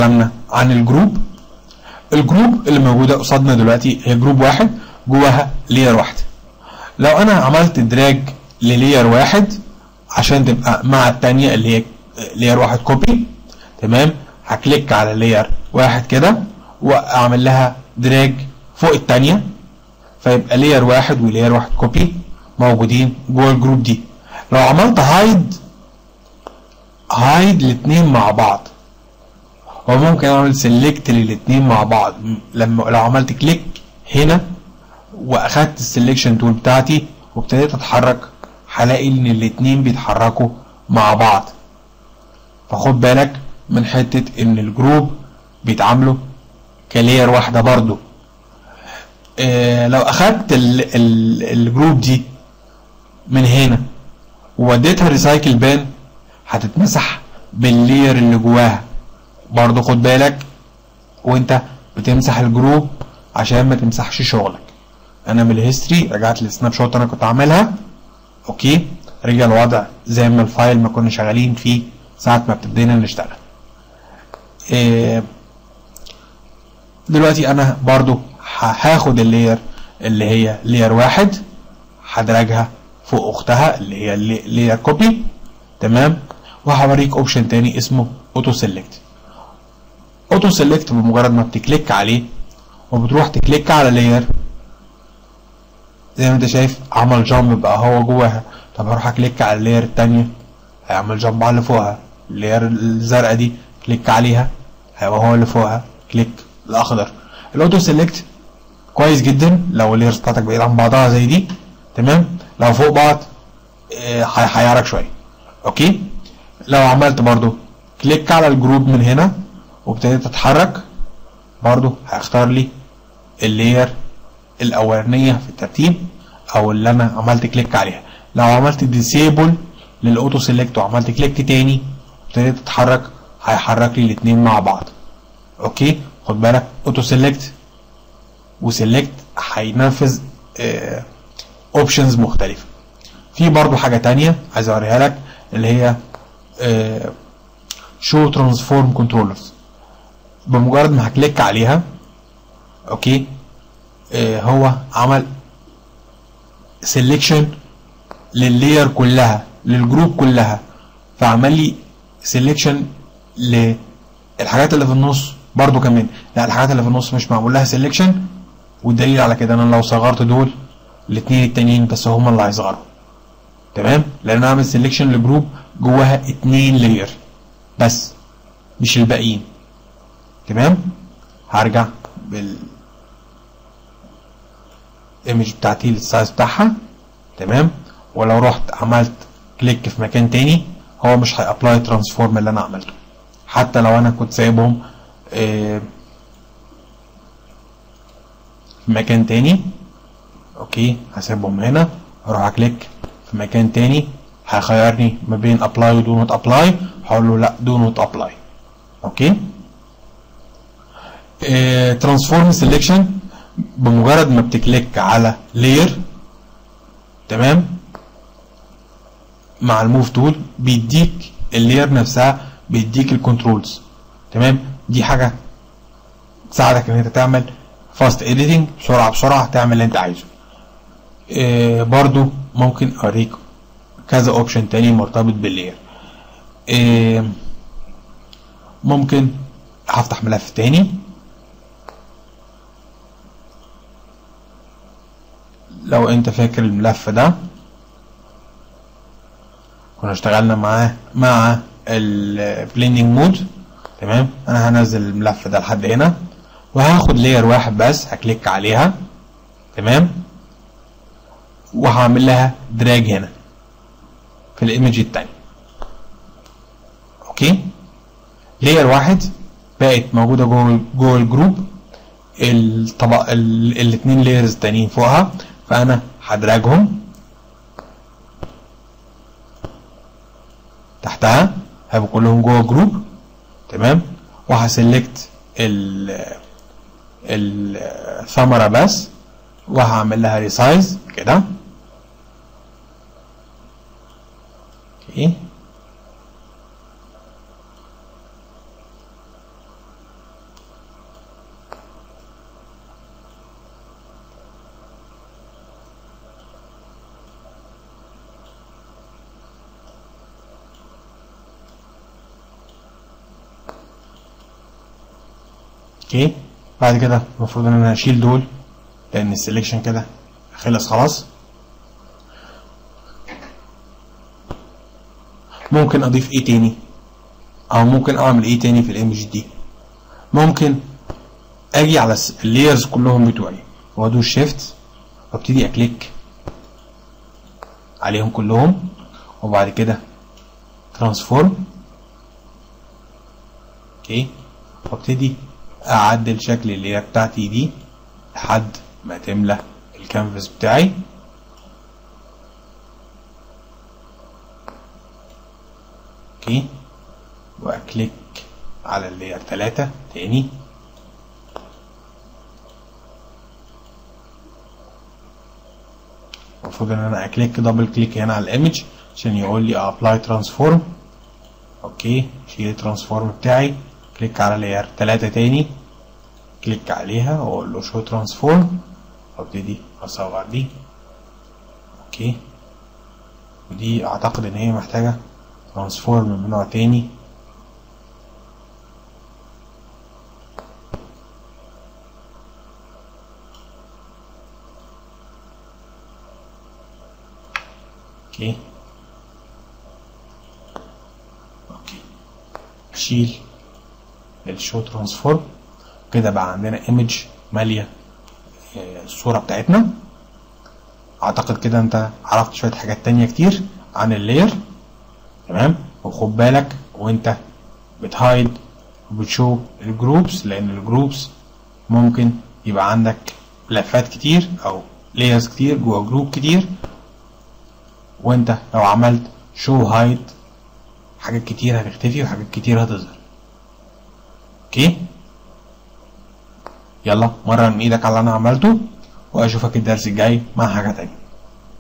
كلامنا عن الجروب. الجروب اللي موجوده قصادنا دلوقتي هي جروب واحد جواها لير واحده. لو انا عملت دراج للير واحد عشان تبقى مع الثانيه اللي هي لير واحد كوبي، تمام، هكليك على لير واحد كده واعمل لها دراج فوق الثانيه، فيبقى لير واحد ولير واحد كوبي موجودين جوه الجروب دي. لو عملت هايد الاثنين مع بعض، وممكن اعمل سيلكت للاثنين مع بعض. لو عملت كليك هنا واخدت السلكشن تول بتاعتي وابتديت اتحرك، هلاقي ان الاثنين بيتحركوا مع بعض. فخد بالك من حته ان الجروب بيتعاملوا كلير واحده برضو. لو اخدت الجروب دي من هنا ووديتها ريسايكل بان هتتمسح باللير اللي جواها. برضو خد بالك وانت بتمسح الجروب عشان ما تمسحش شغلك. انا من الهيستوري رجعت للسناب شوت انا كنت عاملها، اوكي، رجع الوضع زي ما الفايل ما كنا شغالين فيه ساعه ما ابتدينا نشتغل. دلوقتي انا برضو هاخد اللير اللي هي لير واحد هدرجها فوق اختها اللي هي لير كوبي، تمام، وهوريك اوبشن تاني اسمه اوتو سيلكت. اوتو سيلكت بمجرد ما بتكليك عليه وبتروح تكليك على لير زي ما انت شايف عمل جامب بقى هو جواها. طب هروح اكليك على اللير التانية هيعمل جامب على اللي فوقها. اللير الزرقاء دي كليك عليها هيبقى هو اللي فوقها كليك الاخضر. الاوتو سيلكت كويس جدا لو الليرز بتاعتك بعيد عن بعضها زي دي، تمام. لو فوق بعض هيحيرك شويه، اوكي. لو عملت برضو كليك على الجروب من هنا وابتديت اتحرك برضو هيختار لي اللير الاولانيه في الترتيب او اللي انا عملت كليك عليها. لو عملت ديسيبل للاوتو سيلكت وعملت كليك تاني ابتديت اتحرك هيحرك لي الاثنين مع بعض، اوكي. خد بالك اوتو سيلكت وسيلكت هينفذ اوبشنز مختلفه. في برضو حاجه تانية عايز اوريها لك اللي هي شو ترانسفورم كنترولرز. بمجرد ما هكليك عليها، اوكي، هو عمل سيلكشن لللير كلها للجروب كلها، فعمل لي سيلكشن للحاجات اللي في النص برضو كمان. لا، الحاجات اللي في النص مش معمول لها سيلكشن، والدليل على كده انا لو صغرت دول الاثنين التانيين بس هم اللي هيصغروا، تمام، لان انا عامل سيلكشن لجروب جواها 2 لاير بس مش الباقيين، تمام. هرجع الايمج بتاعتي للسايز بتاعها، تمام. ولو رحت عملت كليك في مكان تاني هو مش هيابلاي ترانسفورم اللي انا عملته، حتى لو انا كنت سايبهم في مكان تاني، اوكي. هسيبهم هنا اروح اكليك في مكان تاني هيخيرني ما بين ابلاي ودو نوت ابلاي، هقول له لا دو نوت ابلاي، اوكي. ترانسفورم سيلكشن بمجرد ما بتكليك على لاير، تمام، مع الموف تول بيديك اللاير نفسها، بيديك الكنترولز، تمام. دي حاجه تساعدك ان انت تعمل فاست اديتنج بسرعه تعمل اللي انت عايزه. برضو ممكن اوريك كذا اوبشن تاني مرتبط باللاير. ممكن هفتح ملف تاني، لو انت فاكر الملف ده كنا اشتغلنا معاه مع البليندنج مود، تمام. انا هنزل الملف ده لحد هنا وهاخد لاير واحد بس هكليك عليها، تمام، وهعمل لها دراج هنا في الايمج التاني، اوكي. لاير واحد بقت موجوده جوه الجروب، الطبق الاثنين لايرز التانيين فوقها، فانا هدراجهم تحتها هيبقوا كلهم جوه الجروب، تمام. وهسلكت الثمره بس وهعمل لها ريسايز كده، اوكي. اوكي. بعد كده المفروض ان انا اشيل دول لان السلكشن كده خلص خلاص. ممكن اضيف ايه تاني، او ممكن اعمل ايه تاني في الايمج دي. ممكن اجي على اللايرز كلهم بتوعي وادوس شيفت وابتدي اكليك عليهم كلهم، وبعد كده ترانسفورم. اوكي. وابتدي اعدل شكل اللاير بتاعتي دي لحد ما تملى الكانفاس بتاعي. اوكي. واكليك على اللاير 3 تاني. المفروض ان انا اكليك دبل كليك هنا على الايمج عشان يقول لي ابلاي ترانسفورم. اوكي. شيل الترانسفورم بتاعي، كليك على لاير 3 تاني، كليك عليها واقول له شو ترانسفورم، وابتدي اصور دي. اوكي. ودي اعتقد ان هي محتاجه ترانسفورم من نوع تاني. اوكي. شيل الشو ترانسفورم كده، بقى عندنا ايمج ماليه الصوره بتاعتنا. اعتقد كده انت عرفت شويه حاجات تانية كتير عن اللاير. تمام. وخد بالك وانت بتهايد وبتشو الجروبس، لان الجروبس ممكن يبقى عندك ملفات كتير او لايرز كتير جوه جروب كتير، وانت لو عملت شو هايد حاجات كتير هتختفي وحاجات كتير هتظهر. اوكي. يلا مرن ايدك على اللي انا عملته، واشوفك الدرس الجاي مع حاجه تانية.